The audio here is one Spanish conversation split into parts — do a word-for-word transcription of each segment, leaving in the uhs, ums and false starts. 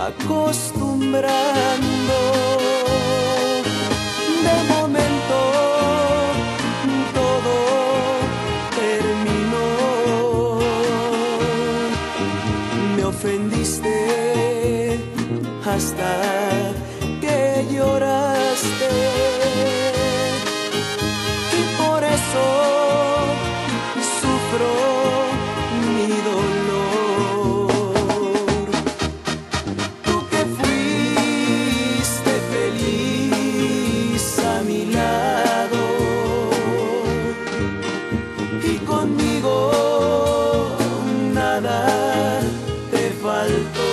acostumbrando. De momento todo terminó. Me ofendiste hasta que lloraste, y por eso sufro mi dolor. Tú que fuiste feliz a mi lado y conmigo nada te faltó.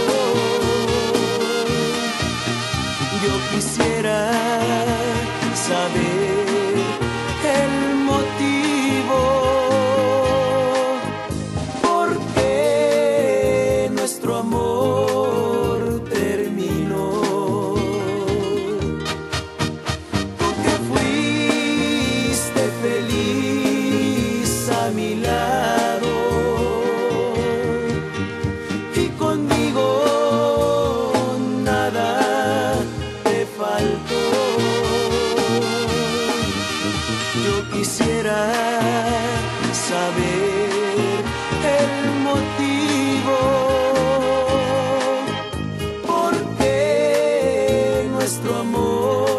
Yo quisiera saber el motivo por qué nuestro amor terminó. Tú que fuiste feliz a mi lado y conmigo nada te faltó. Yo quisiera saber el motivo por qué nuestro amor